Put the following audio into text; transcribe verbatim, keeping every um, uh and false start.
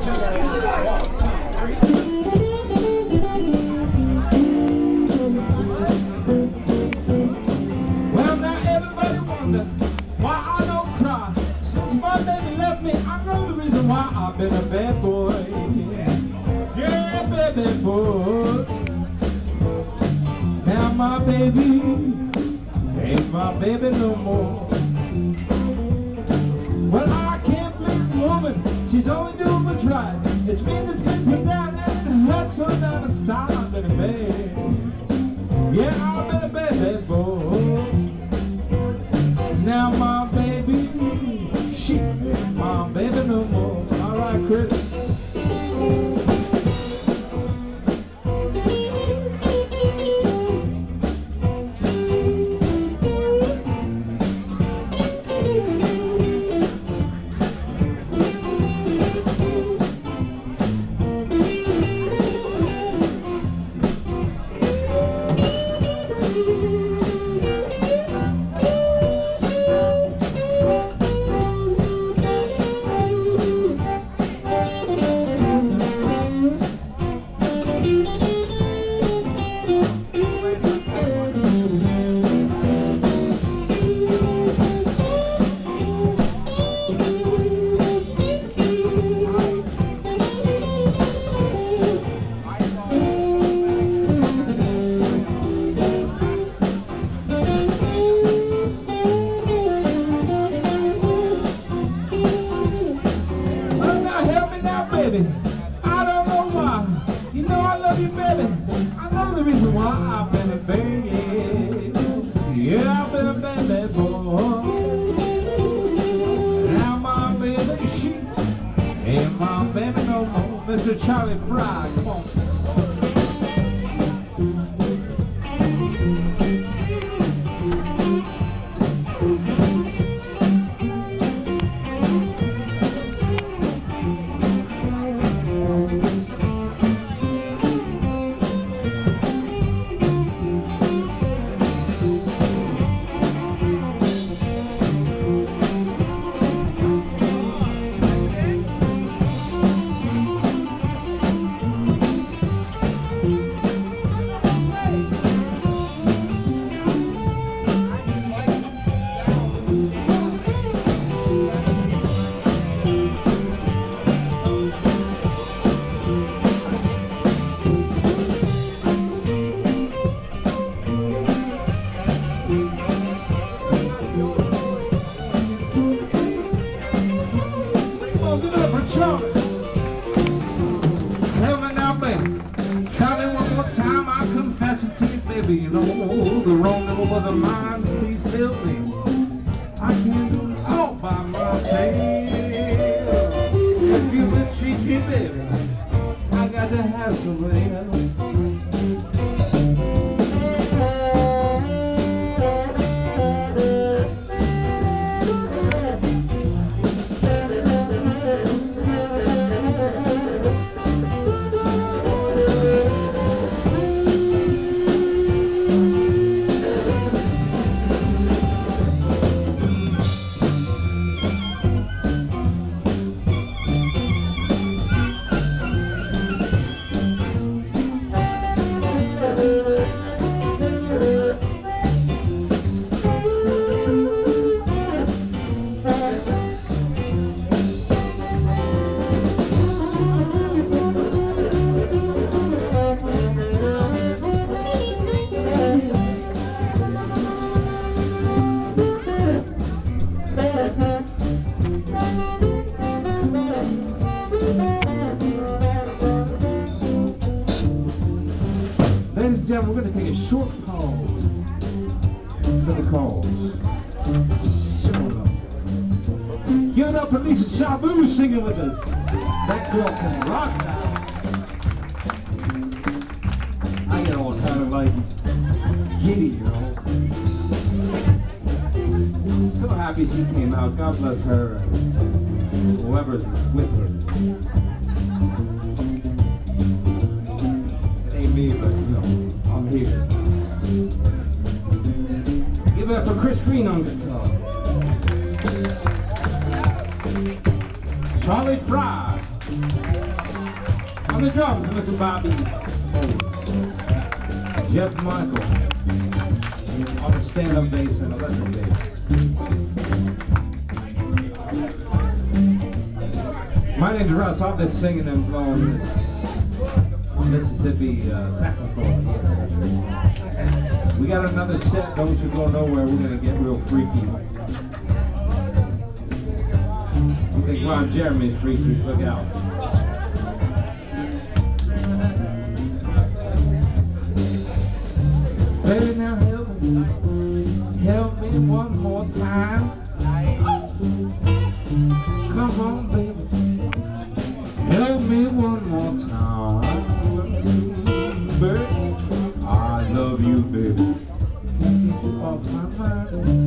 I've been a bad boy, yeah, baby boy. Now my baby ain't my baby no more. Well, I can't blame the woman, she's only doing what's right. It's me that's been put down and hurt so down inside. I've been a bad, yeah, I've been a baby boy. Now my baby, she ain't my baby no more. All right, Chris. I don't know why. You know I love you, baby. I know the reason why I've been a baby. Yeah, I've been a baby boy. Now my baby, she ain't my baby no more. Mister Charlie Fry, come on. You know, the wrong never was a mine, please help me. I can't do it all by myself. If you mistreat me, baby, I got to have somebody else. Ladies and gentlemen, we're going to take a short pause for the calls. Give it up for Lisa Shabu singing with us. That girl can rock now. I get all kind of like giddy, you know. So happy she came out. God bless her and whoever's with her. Me, but you know, I'm here. Give it up for Chris Green on guitar. Charlie Fry. On the drums, Mister Bobby Foley. Jeff Michael on the stand-up bass and electric bass. My name's Russ. I'll be singing and blowing this Mississippi uh, saxophone here. We got another set. Don't you go nowhere. We're gonna get real freaky. You think Ron Jeremy's freaky? Look out. Baby, now help me, help me one more time. Come on, baby, help me one more time. Baby, I love you, baby. Can't get you off my mind.